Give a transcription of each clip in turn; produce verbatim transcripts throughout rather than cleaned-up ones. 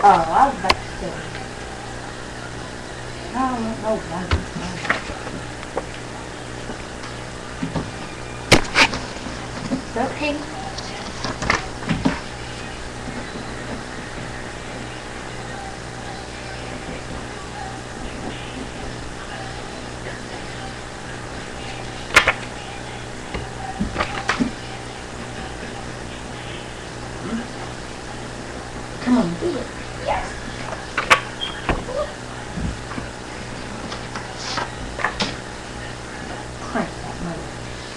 Oh, I was about to say. I don't want no blankets. What's up, Piggy? Come on, do it. Yes. Crank that motor.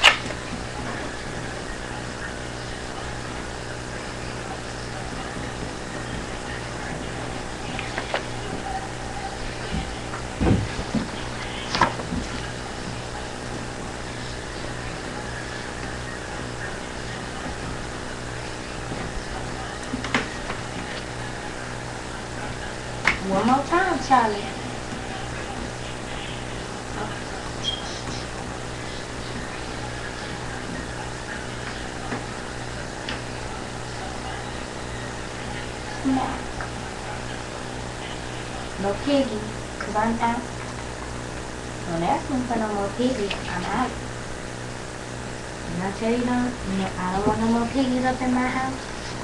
One more time, Charlie. Smack. No piggy, cause I'm out. Don't ask me for no more piggies. I'm out. And I tell you no, no, I don't want no more piggies up in my house.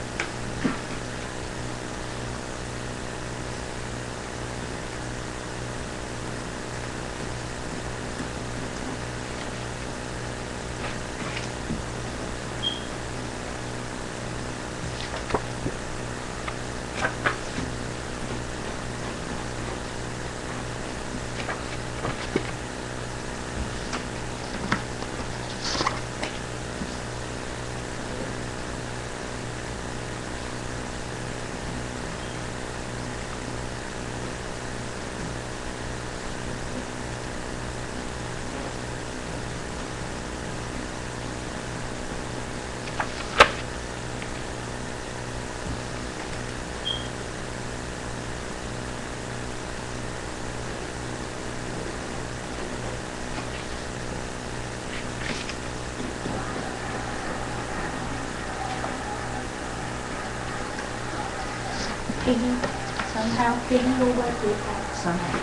Piggy, somehow Piggy will work it out somehow.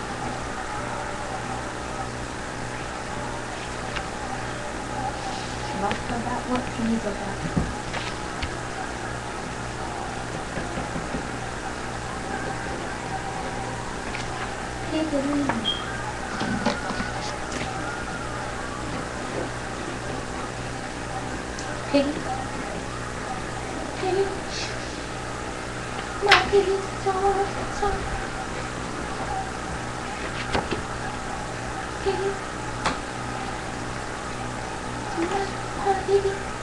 Lost about what Piggy's about. Piggy. Piggy. Piggy. My piggy, soft, soft. Piggy. My piggy.